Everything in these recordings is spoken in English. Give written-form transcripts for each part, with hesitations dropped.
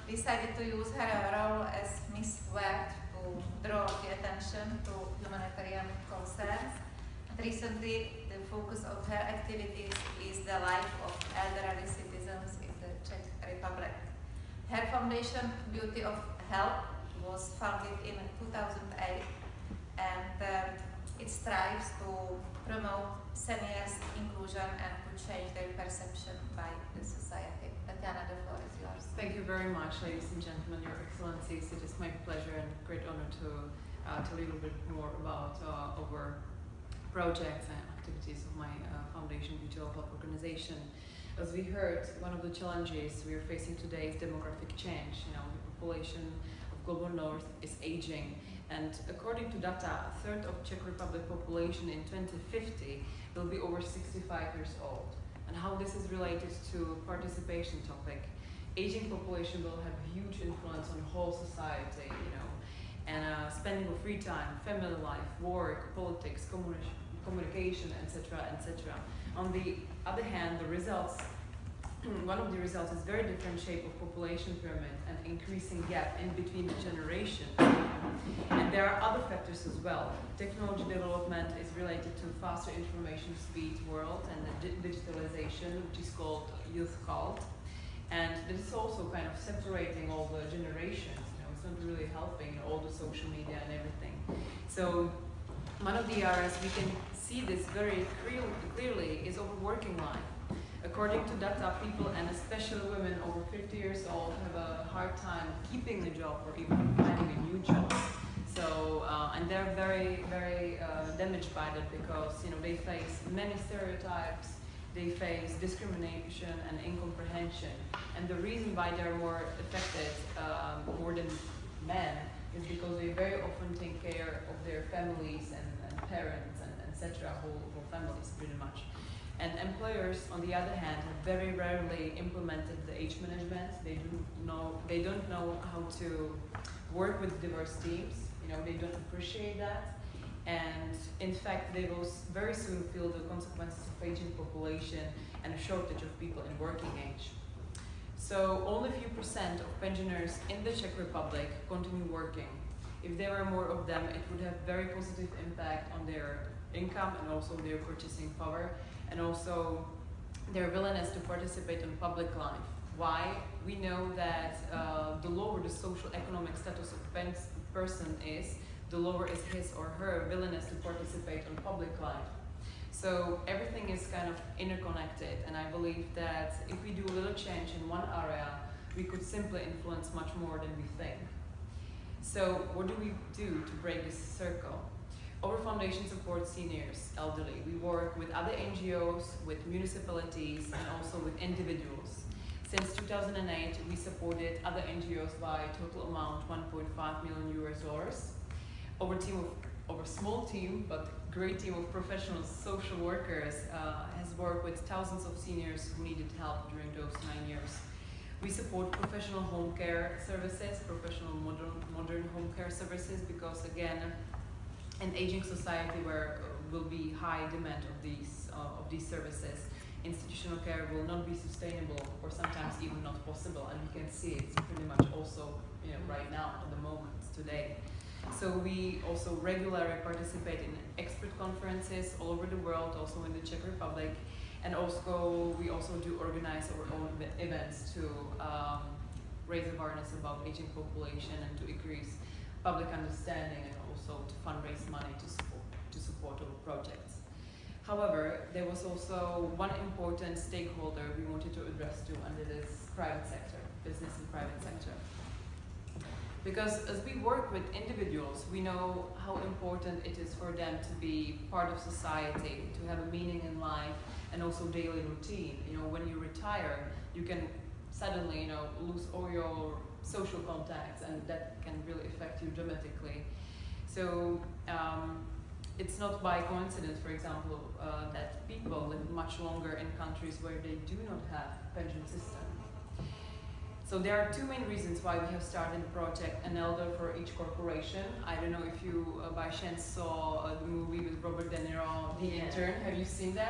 decided to use her role as Miss World to draw the attention to humanitarian concerns. And recently, the focus of her activities is the life of elderly citizens in the Czech Republic. Her foundation, Beauty of Health, was founded in 2008, and it strives to promote seniors' inclusion and to change their perception by the society. Tatiana, the floor is yours. Thank you very much, ladies and gentlemen, Your Excellencies. It is my pleasure and great honor to tell you a little bit more about our projects and activities of my foundation, Beauty of Health organization. As we heard, one of the challenges we are facing today is demographic change. The population of Global North is aging, and according to data, a third of Czech Republic population in 2050 will be over 65 years old. And how this is related to participation topic. Aging population will have huge influence on whole society, and spending of free time, family life, work, politics, communication, etc., etc. On the other hand, the results, one of the results is very different shape of population pyramid and increasing gap in between the generations. And there are other factors as well. Technology development is related to faster information speed world and the digitalization, which is called youth cult. And this is also kind of separating all the generations. It's not really helping all the social media and everything. So one of the areas we can see this very clearly is over working life. According to data, people, and especially women over 50 years old, have a hard time keeping a job or even finding a new job. So, and they're very, very damaged by that because they face many stereotypes, they face discrimination and incomprehension. And the reason why they're more affected, more than men, is because they very often take care of their families and parents and etc. Whole families pretty much. And employers, on the other hand, have very rarely implemented the age management. They don't know how to work with diverse teams. They don't appreciate that. And in fact, they will very soon feel the consequences of aging population and a shortage of people in working age. So only a few % of pensioners in the Czech Republic continue working. If there were more of them, it would have very positive impact on their income and also their purchasing power, and also their willingness to participate in public life. Why? We know that the lower the social economic status of a person is, the lower is his or her willingness to participate in public life. So everything is kind of interconnected, and I believe that if we do a little change in one area, we could simply influence much more than we think. So what do we do to break this circle? Our foundation supports seniors, elderly. We work with other NGOs, with municipalities, and also with individuals. Since 2008, we supported other NGOs by total amount $1.5 million. Our small team, but great team of professional social workers has worked with thousands of seniors who needed help during those 9 years. We support professional home care services, professional modern home care services, because again, an aging society where will be high demand of these services, institutional care will not be sustainable or sometimes even not possible, and we can see it's pretty much also right now at the moment today. So we also regularly participate in expert conferences all over the world, also in the Czech Republic, and also we also do organize our own events to raise awareness about aging population and to increase public understanding, and also to fundraise money to support our projects. However, there was also one important stakeholder we wanted to address to, and it is private sector, business and private sector. Because as we work with individuals, we know how important it is for them to be part of society, to have a meaning in life, and also daily routine. When you retire, you can suddenly, lose all your social contacts, and that can really affect you dramatically. So it's not by coincidence, for example, that people live much longer in countries where they do not have pension system. So there are two main reasons why we have started the project An Elder for Each Corporation. I don't know if you by chance saw the movie with Robert De Niro, The Intern. Have you seen that?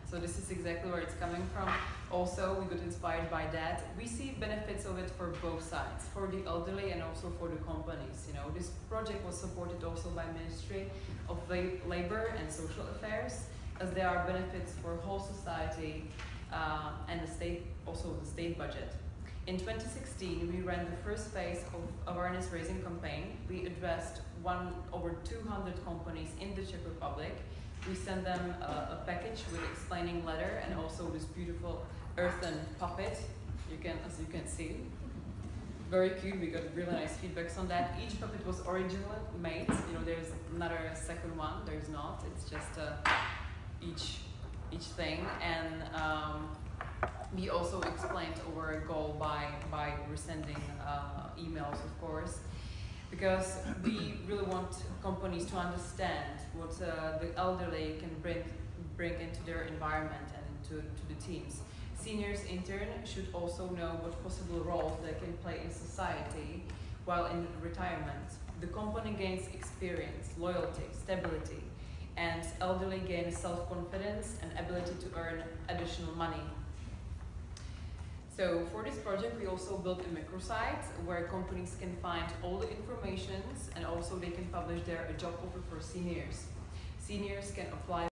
So this is exactly where it's coming from. Also, we got inspired by that. We see benefits of it for both sides, for the elderly and also for the companies. You know, this project was supported also by Ministry of Labor and Social Affairs, as there are benefits for whole society and the state, also the state budget. In 2016, we ran the first phase of awareness raising campaign. We addressed over 200 companies in the Czech Republic. We sent them a package with explaining letter and also this beautiful earthen puppet. As you can see, very cute. We got really nice feedbacks on that. Each puppet was originally made. You know, there's another second one. There's not. It's just each thing. And we also explained our goal by resending emails, of course, because we really want companies to understand what the elderly can bring into their environment and to the teams. Seniors in turn should also know what possible roles they can play in society while in retirement. The company gains experience, loyalty, stability, and elderly gain self-confidence and ability to earn additional money. So for this project, we also built a microsite where companies can find all the information and also they can publish their job offer for seniors. Seniors can apply